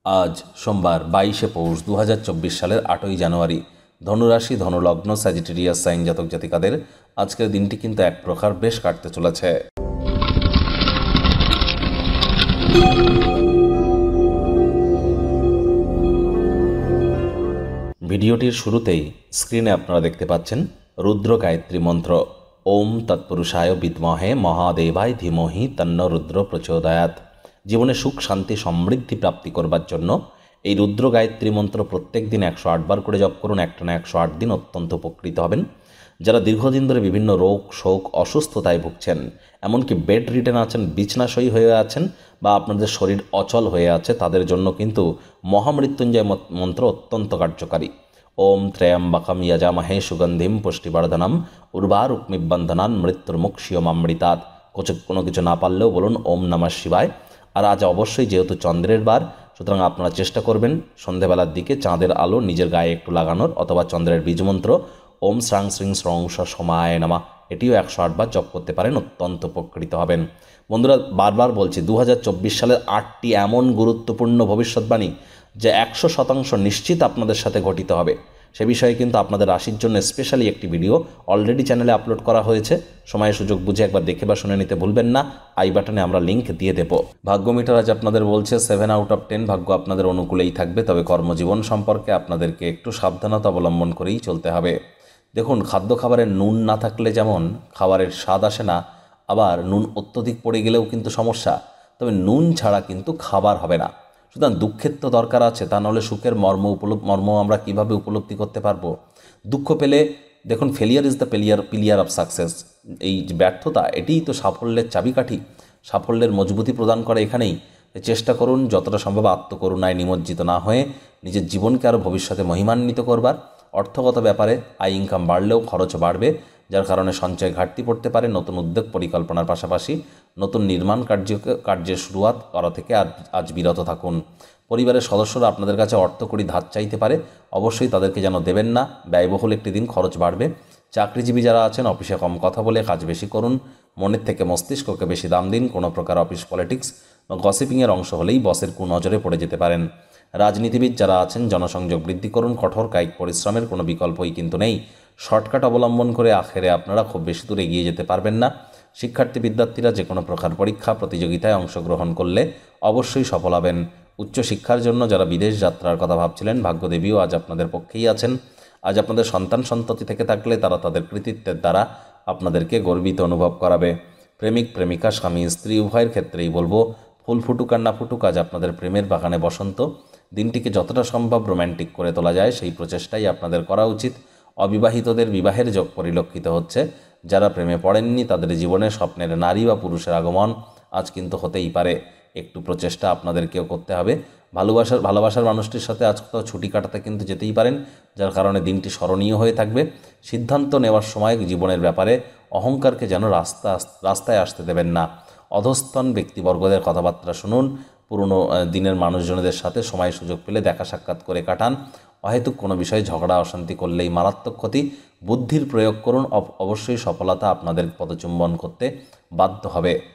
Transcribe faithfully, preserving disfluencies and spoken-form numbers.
আজ সোমবার বাইশে পৌষ দু হাজার চব্বিশ সালের আটই জানুয়ারি। ধনুরাশি, ধনুলগ্ন, স্যাজিটেরিয়াস সাইন জাতক জাতিকাদের আজকের দিনটি কিন্তু এক প্রকার বেশ কাটতে চলেছে। ভিডিওটির শুরুতেই স্ক্রিনে আপনারা দেখতে পাচ্ছেন রুদ্র গায়ত্রী মন্ত্র। ওম তৎপুরুষায় বিদ্মহে মহাদেবায় ধীমহি তন্ন রুদ্র প্রচোদয়াৎ। জীবনে সুখ, শান্তি, সমৃদ্ধি প্রাপ্তি করবার জন্য এই রুদ্র গায়ত্রী মন্ত্র প্রত্যেক দিন একশো আটবার করে জপ করুন। একটানা একশো আট দিন অত্যন্ত উপকৃত হবেন। যারা দীর্ঘদিন ধরে বিভিন্ন রোগ, শোক, অসুস্থতায় ভুগছেন, এমনকি বেড রিডেন আছেন, বিছনাশয়ী হয়ে আছেন, বা আপনাদের শরীর অচল হয়ে আছে, তাদের জন্য কিন্তু মহামৃত্যুঞ্জয় মন্ত্র অত্যন্ত কার্যকারী। ওম ত্রয়ম্বকম যজামহে সুগন্ধিম পুষ্টিবর্ধনম উর্বারুকমিবন্ধনান মৃত্যুর্মুক্ষীয়মামৃতাৎ। কোনো কিছু না পারলেও বলুন ওম নমঃ শিবায়। আর আজ অবশ্যই যেহেতু চন্দ্রের বার, সুতরাং আপনারা চেষ্টা করবেন সন্ধেবেলার দিকে চাঁদের আলো নিজের গায়ে একটু লাগানোর, অথবা চন্দ্রের বীজমন্ত্র ওম শ্রাং শ্রীং শ্রং সমায় নমা, এটিও একশো আটবার জপ করতে পারেন, অত্যন্ত উপকৃত হবেন। বন্ধুরা, বারবার বলছি, দু হাজার চব্বিশ সালের আটটি এমন গুরুত্বপূর্ণ ভবিষ্যৎবাণী যা একশো শতাংশ নিশ্চিত আপনাদের সাথে ঘটিত হবে। সে বিষয়ে কিন্তু আপনাদের রাশির জন্য স্পেশালি একটি ভিডিও অলরেডি চ্যানেলে আপলোড করা হয়েছে। সময় সুযোগ বুঝে একবার দেখে বা শুনে নিতে ভুলবেন না। আই বাটনে আমরা লিঙ্ক দিয়ে দেব। ভাগ্য মিটার আজ আপনাদের বলছে সেভেন আউট অফ টেন। ভাগ্য আপনাদের অনুকূলেই থাকবে, তবে কর্মজীবন সম্পর্কে আপনাদেরকে একটু সাবধানতা অবলম্বন করেই চলতে হবে। দেখুন, খাদ্য খাবারের নুন না থাকলে যেমন খাবারের স্বাদ আসে না, আবার নুন অত্যধিক পড়ে গেলেও কিন্তু সমস্যা। তবে নুন ছাড়া কিন্তু খাবার হবে না। সুতরাং দুঃখের তো দরকার আছে, তা নাহলে সুখের মর্ম উপলব্ধ মর্ম আমরা কীভাবে উপলব্ধি করতে পারবো? দুঃখ পেলে দেখুন, failure is the pillar pillar of success. এই যে ব্যর্থতা, এটিই তো সাফল্যের চাবিকাঠি, সাফল্যের মজবুতি প্রদান করে এখানেই। চেষ্টা করুন যতটা সম্ভব আত্মকরুণায় নিমজ্জিত না হয়ে নিজের জীবনকে আরও ভবিষ্যতে মহিমান্বিত করবার। অর্থগত ব্যাপারে আয় ইনকাম বাড়লেও খরচ বাড়বে, যার কারণে সঞ্চয় ঘাটতি পড়তে পারে। নতুন উদ্যোগ পরিকল্পনার পাশাপাশি নতুন নির্মাণ কার্য কার্যের শুরুয়াত করা থেকে আজ আজ বিরত থাকুন। পরিবারের সদস্যরা আপনাদের কাছে অর্থ কড়ি ধার চাইতে পারে, অবশ্যই তাদেরকে যেন দেবেন না। ব্যয়বহুল একটি দিন, খরচ বাড়বে। চাকরিজীবী যারা আছেন, অফিসে কম কথা বলে কাজ বেশি করুন। মনের থেকে মস্তিষ্ককে বেশি দাম দিন। কোনো প্রকার অফিস পলিটিক্স বা গসিপিংয়ের অংশ হলেই বসের কুনজরে পড়ে যেতে পারেন। রাজনীতিবিদ যারা আছেন, জনসংযোগ বৃদ্ধি করুন। কঠোর কায়িক পরিশ্রমের কোনো বিকল্পই কিন্তু নেই। শর্টকাট অবলম্বন করে আখেরে আপনারা খুব বেশি দূর এগিয়ে যেতে পারবেন না। শিক্ষার্থী বিদ্যার্থীরা যে কোনো প্রকার পরীক্ষা প্রতিযোগিতায় অংশগ্রহণ করলে অবশ্যই সফল হবেন। উচ্চশিক্ষার জন্য যারা বিদেশ যাত্রার কথা ভাবছিলেন, ভাগ্যদেবীও আজ আপনাদের পক্ষেই আছেন। আজ আপনাদের সন্তান সন্ততি থেকে থাকলে তারা তাদের কৃতিত্বের দ্বারা আপনাদেরকে গর্বিত অনুভব করাবে। প্রেমিক প্রেমিকা, স্বামী স্ত্রী উভয়ের ক্ষেত্রেই বলবো, ফুল ফুটুক আর না ফুটুক, আজ আপনাদের প্রেমের বাগানে বসন্ত। দিনটিকে যতটা সম্ভব রোম্যান্টিক করে তোলা যায় সেই প্রচেষ্টাই আপনাদের করা উচিত। অবিবাহিতদের বিবাহের যোগ পরিলক্ষিত হচ্ছে। যারা প্রেমে পড়েননি তাদের জীবনে স্বপ্নের নারী বা পুরুষের আগমন আজ কিন্তু হতেই পারে। একটু প্রচেষ্টা আপনাদেরকেও করতে হবে। ভালোবাসার ভালোবাসার মানুষটির সাথে আজ কোথাও ছুটি কাটাতে কিন্তু যেতেই পারেন, যার কারণে দিনটি স্মরণীয় হয়ে থাকবে। সিদ্ধান্ত নেওয়ার সময় জীবনের ব্যাপারে অহংকারকে যেন রাস্তা রাস্তায় আসতে দেবেন না। অধস্তন ব্যক্তিবর্গদের কথাবার্তা শুনুন। পুরনো দিনের মানুষজনদের সাথে সময় সুযোগ পেলে দেখা সাক্ষাৎ করে কাটান। অহেতুক কোনো বিষয়ে ঝগড়া অশান্তি করলেই মারাত্মক ক্ষতি। বুদ্ধির প্রয়োগ করুন, অবশ্যই সফলতা আপনাদের পদচুম্বন করতে বাধ্য হবে।